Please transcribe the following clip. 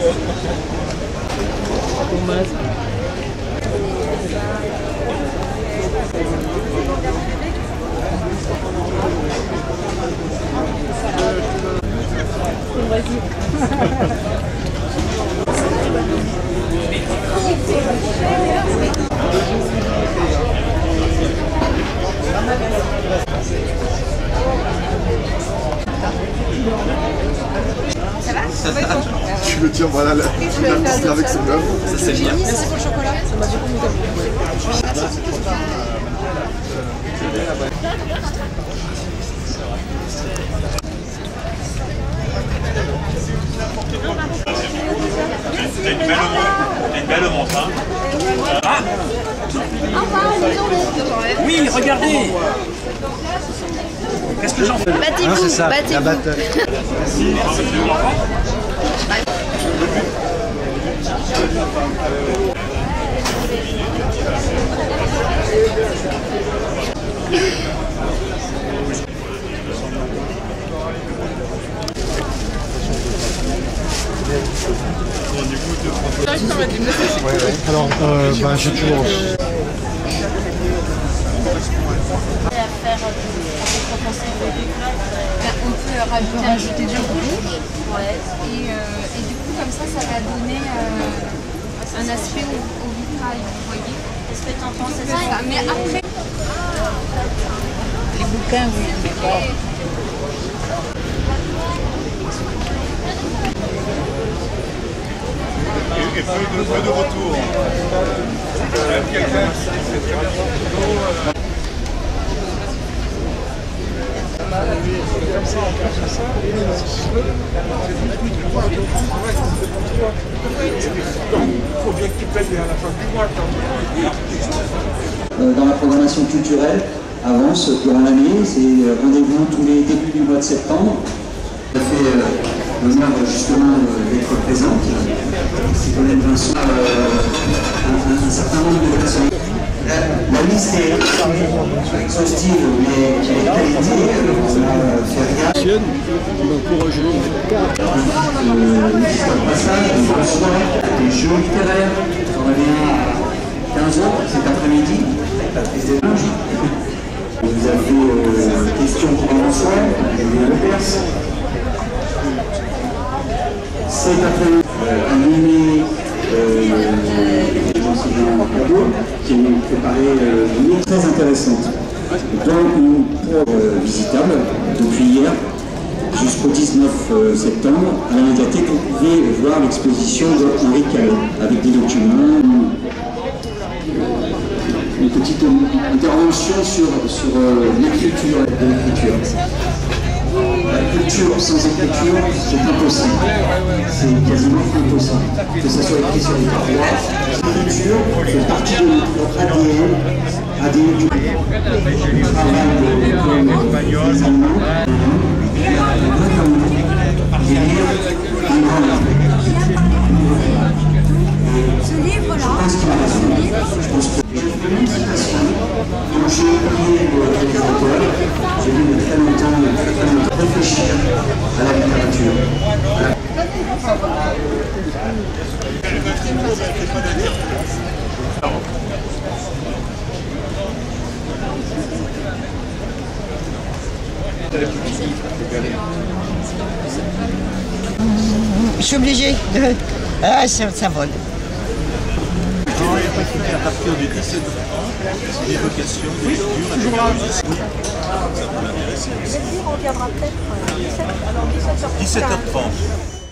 Ton masque. Ça va? Tu veux dire, voilà, la piscine avec ses meubles. Ça c'est bien. Merci pour le chocolat, ça m'a beaucoup monté. T'as une belle montre, hein. Ah Oui, regardez. Qu'est-ce que j'en fais? Battez-vous, c'est ça, battez-vous. la bataille. Alors, j'ai toujours... On peut rajouter du rouge. Ouais. Et du coup, comme ça va donner un aspect au vitrail, vous voyez. Est-ce que tu en penses ça? Mais après... Les bouquins, oui, mais pas... Et peu de retour. Même quelqu'un qui fait très bien son photo. Dans la programmation culturelle avance durant l'année, c'est rendez-vous tous les débuts du mois de septembre. Ça fait l'honneur justement d'être présente. C'est Colette Vincent, un certain nombre de personnes. La liste est exhaustive, mais elle est qualité, on a fait rien. Passage, des jeux littéraires, on avait un à 15h cet après-midi, avec la prise des linges. Vous avez question pour François, Julien Lepers. Cet après-midi, animé qui est préparée très intéressante, dont une preuve visitable depuis hier jusqu'au 19 septembre à la médiathèque. Vous pouvez voir l'exposition d'Henri Callot avec des documents, une petite intervention sur l'écriture de l'écriture. La culture sans écriture, c'est impossible. C'est quasiment impossible. Que ça soit écrit sur les parois, l'écriture fait partie de notre ADN du travail des Allemands. Ce livre-là, je pense que une citation dont j'ai oublié les auteurs, j'ai lu il y a très longtemps, réfléchir à la littérature. Je suis obligée. Ah, ça vole. Non, il n'y a pas de fini à partir du 17h30. C'est l'évocation des lectures avec la musique. Ça peut m'intéresser aussi. On reviendra peut-être 17h30. 17h30.